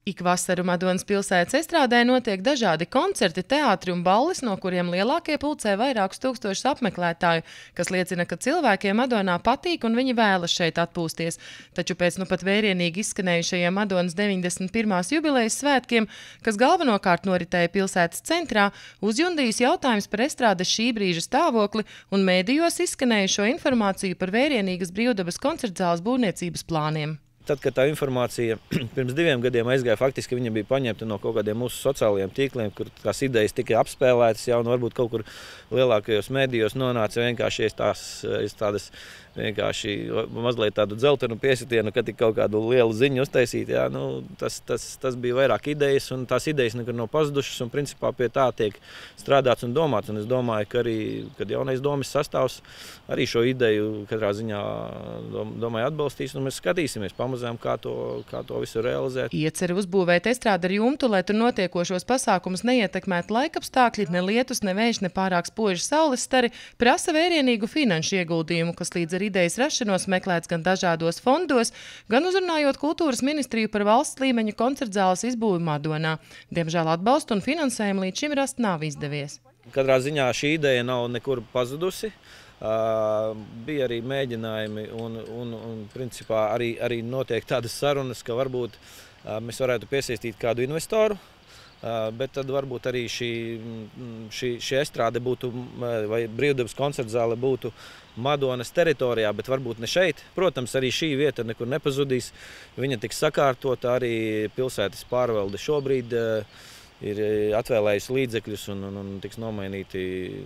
Ik vasaru Madonas pilsētas estrādē notiek dažādi koncerti, teātri un balles, no kuriem lielākie pulcē vairākus tūkstošus apmeklētāju, kas liecina, ka cilvēkiem Madonā patīk un viņi vēlas šeit atpūsties. Taču pēc pat vērienīgi izskanējušajiem Madonas 91. jubilejas svētkiem, kas galvenokārt noritēja pilsētas centrā, uzjundījis jautājums par estrādes šī brīža stāvokli un mēdījos izskanējušo informāciju par vērienīgas brīvdabas koncertzāles būvniecības plāniem. Tad, kad tā informācija pirms 2 gadiem aizgāja, faktiski viņa bija paņemta no kaut kādiem mūsu sociālajiem tīkliem, kur tās idejas tika apspēlētas jau, un varbūt kaut kur lielākajos mēdījos nonāca vienkārši tādas vienkārši mazliet tādu dzeltenu piesitienu, kad tik kaut kādu lielu ziņu uztaisīt. Jā, nu, tas bija vairāk idejas, un tās idejas nekur nav pazudušas, un principā pie tā tiek strādāts un domāts. Un es domāju, ka arī, kad jaunais domes sastāvs arī šo ideju katrā ziņā atbalstīs, un mēs skatīsimies pamazām, kā to visu realizēt. Iecer uzbūvēt estrādi ar jumtu, lai tur notiekošos pasākumus neietekmētu laikapstākļi, ne lietus, ne vējš, ne pārāk spoži saules stari, prasa vērienīgu finanšu ieguldījumu, kas līdz ar idejas rašanos meklēts gan dažādos fondos, gan uzrunājot kultūras ministriju par valsts līmeņa koncertzāles izbūvi Madonā. Diemžēl atbalstu un finansējumu līdz šim rast nav izdevies. Katrā ziņā šī ideja nav nekur pazudusi. Bija arī mēģinājumi un principā arī notiek tādas sarunas, ka varbūt mēs varētu piesaistīt kādu investoru, bet tad varbūt arī šī estrāde būtu, vai brīvdabas koncertzāle būtu Madonas teritorijā, bet varbūt ne šeit. Protams, arī šī vieta nekur nepazudīs. Viņa tiks sakārtota, arī pilsētas pārvalde šobrīd ir atvēlējusi līdzekļus un tiks nomainīti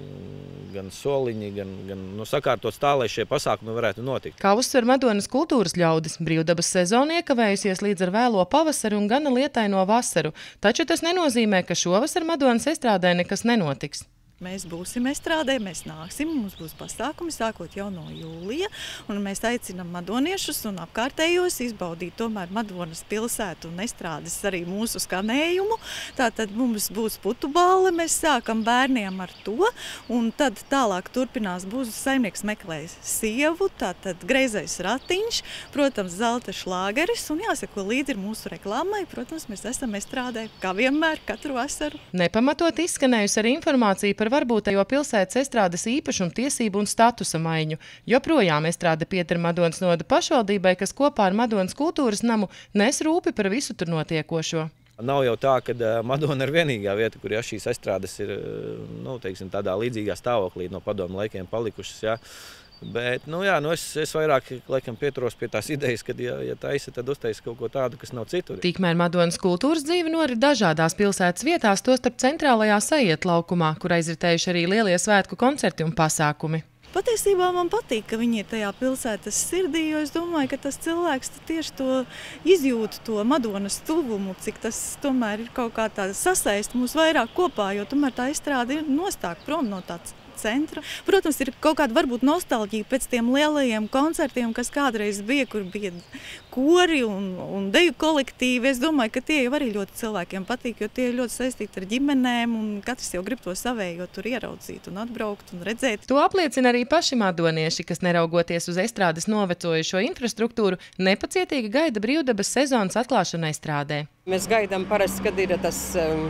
gan soliņi, gan sakārtots tā, lai šie pasākumi varētu notikt. Kā uzsver Madonas kultūras ļaudis, brīvdabas sezona iekavējusies līdz ar vēlo pavasaru un gana lietaino vasaru, taču tas nenozīmē, ka šovasar Madonas estrādē nekas nenotiks. Mēs būsim estrādē, mēs nāksim, mums būs pasākumi sākot jau no jūlija, un mēs aicinam madoniešus un apkārtējos izbaudīt tomēr Madonas pilsētu un estrādes arī mūsu skanējumu. Tātad mums būs putu balle, mēs sākam bērniem ar to, un tad tālāk turpinās būs saimnieks meklējis sievu, tātad greizais ratiņš, protams, zelta šlāgeris, un jāsako līdzi ir mūsu reklāmai, protams, mēs esam estrādē, kā vienmēr, katru vasaru. Nepamatot izskanējusi arī informācija par varbūtējo pilsētas estrādes īpašumu tiesību un statusa maiņu. Joprojām estrāde pieder Madonas novada pašvaldībai, kas kopā ar Madonas kultūras namu nes rūpi par visu tur notiekošo. Nav jau tā, ka Madona ir vienīgā vieta, kur šīs estrādes ir teiksim, tādā līdzīgā stāvoklī no padomu laikiem palikušas. Jā. Bet es vairāk laikam pieturos pie tās idejas, ka, ja taisa, tad uztaisa kaut ko tādu, kas nav citur. Tikmēr Madonas kultūras dzīve norit dažādās pilsētas vietās, tostarp centrālajā Sajiet laukumā, kur aizritējuši arī lielie svētku koncerti un pasākumi. Patiesībā man patīk, ka viņi ir tajā pilsētas sirdī, jo es domāju, ka tas cilvēks tieši to izjūt, to Madonas tuvumu, cik tas tomēr ir kaut kā tā sasaist mūs vairāk kopā, jo tomēr tā estrāde ir nostāk prom no tāds centra. Protams, ir kaut kāda varbūt nostalģija pēc tiem lielajiem koncertiem, kas kādreiz bija, kur bija kori un deju kolektīvi. Es domāju, ka tie jau arī ļoti cilvēkiem patīk, jo tie ir ļoti saistīti ar ģimenēm, un katrs jau grib to savējo tur ieraudzīt un atbraukt un redzēt. To apliecina arī paši madonieši, kas neraugoties uz estrādes novecojušo infrastruktūru, nepacietīgi gaida brīvdabas sezonas atklāšanu estrādē. Mēs gaidām parasti, kad ir tas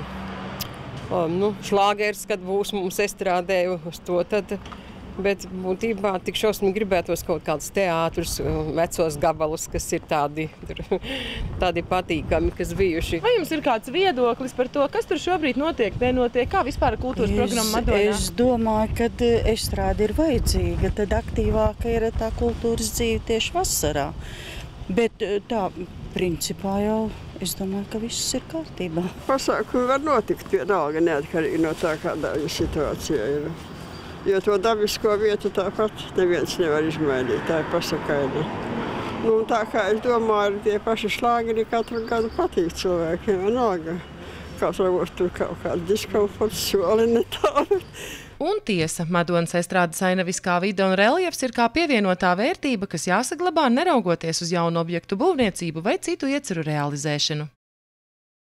šlāgers, kad būs mums estrādē uz to, bet būtībā tik šausmīgi gribētos kaut kādus teātrus, vecos gabalus, kas ir tādi patīkami, kas bijuši. Vai jums ir kāds viedoklis par to, kas tur šobrīd notiek, nenotiek? Kā vispār kultūras programma Madonā? Es domāju, ka estrāde ir vajadzīga, tad aktīvāka ir tā kultūras dzīve tieši vasarā. Bet tā, principā jau, es domāju, ka viss ir kārtībā. Pasākumi var notikt vienalga, neatkarīgi no tā, kādā situācija ir. Jo to dabisko vietu tāpat neviens nevar izmainīt, tā ir pasakaina. Tā kā es domāju, tie paši šlāgeri katru gadu patīk cilvēkiem, vienalga. Kaut varbūt tur kaut kāda diskomforts, soli ne tā. Un tiesa, Madonas estrādes ainaviskā vide un reljefs ir kā pievienotā vērtība, kas jāsaglabā neraugoties uz jaunu objektu būvniecību vai citu ieceru realizēšanu.